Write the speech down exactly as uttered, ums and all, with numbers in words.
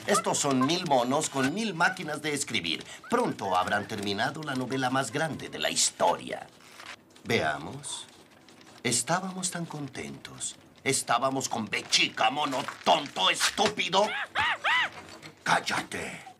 Estos son mil monos con mil máquinas de escribir. Pronto habrán terminado la novela más grande de la historia. Veamos. Estábamos tan contentos. Estábamos con B chica, mono tonto, estúpido. ¡Cállate!